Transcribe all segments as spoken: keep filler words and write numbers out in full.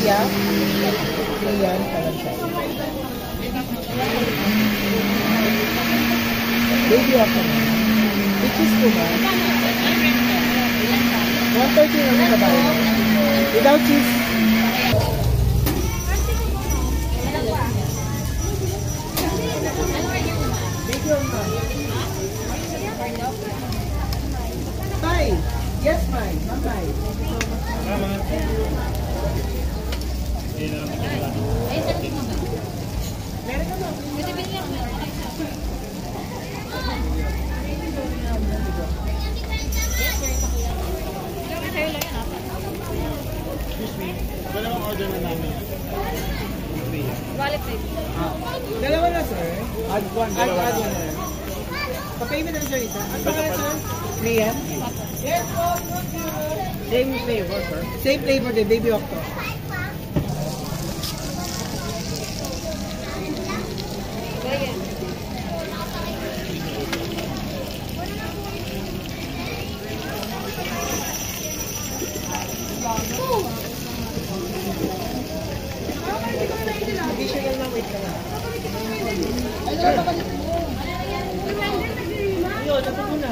Ria. Rian pala siya. Baby ako na. Which is po ba? one thirty naman sa bahay. Without cheese. Baby ako na. Tay! Yes, Mai. Mamay. Meron ka ba? Dalawang order na namin. Wallet tape. Dalawa na, sir. Add one. Add one na. Pa-payment na sir isa. Ano ba sir? Rian? Yes, po. Same flavor, sir. Same flavor din, Baby Octo. Additional na, wait ka na. Sir. Ayun, ito muna.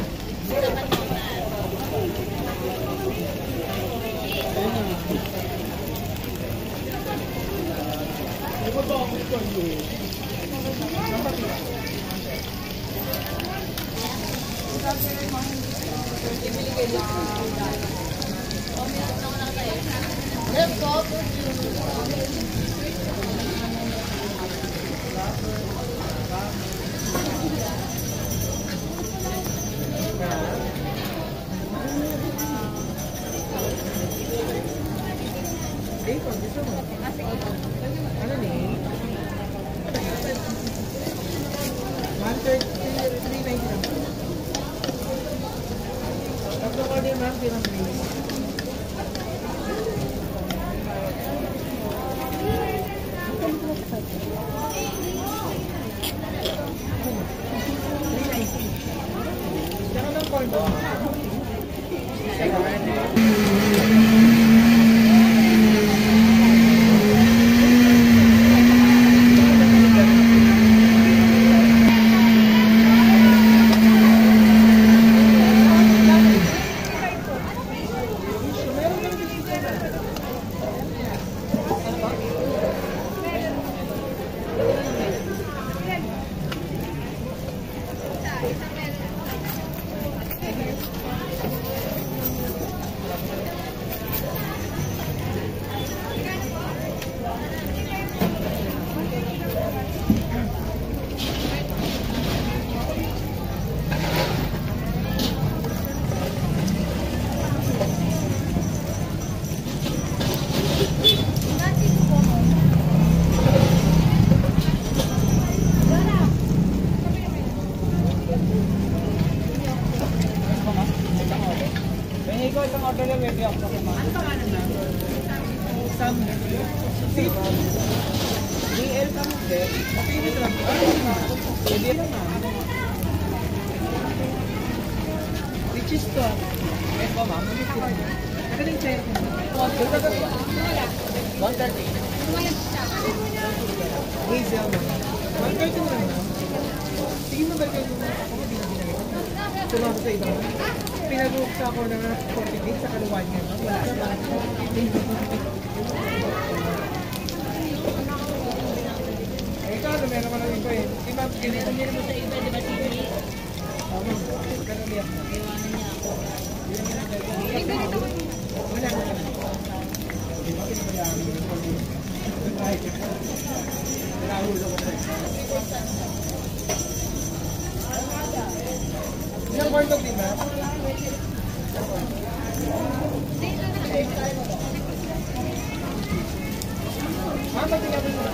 Let's go. Eh, kung gusto mo. Ano ni? one thirty, three ninety lang. Tatlo ko din ma'am, pinang please. Tsaka ng corn dog. Ikaw isang order lang, maybe ako sa mga. Ano pangalan na? Sam. D L Sam. Okay, dito lang. Pwede naman. Which is to? Yes po, ma'am. Nagaling chair ko. one thirty. Hazel. one thirty mo lang. Sige mo ba kayo muna? Ako hindi na ginagawa. Sumama sa iba. Pinag-book sa ako ng forty days sa kaluwan niya. Wala siya. Eh, ikaw, ano meron ka lang iba eh. Di ba, ganito niya naman sa iba, di ba, Sigri? Tama. Ganun niya. Iwanan niya ako. Wala ka lang. Di ba, pinabayaan mo yung Nahulog ko. Isang corn dog, di ba? Ah, pati nga ba yun?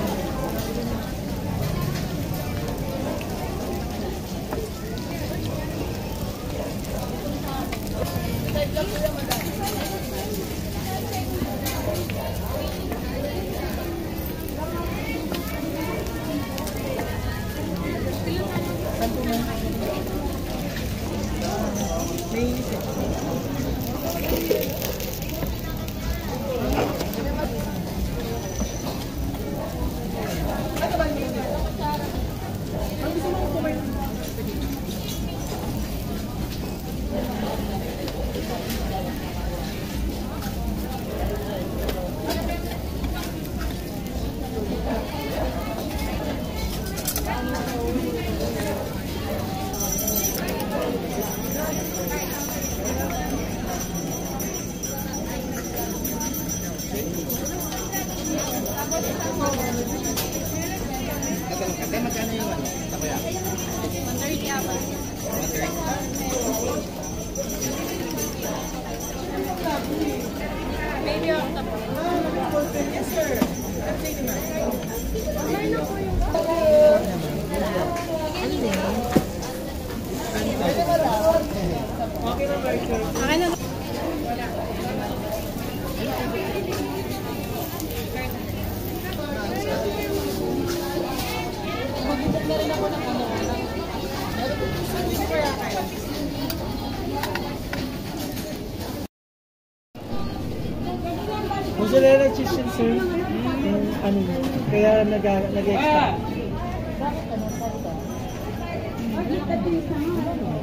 Ate, magkano yung ano? Takoya? one thirty apa? Maybe off the Yes, sir. Thank you, ma'am. Okay na ba, sir? Okay na. Mozzarella cheese yun, sir. Yung ano yun. Kaya nag- nag-extra.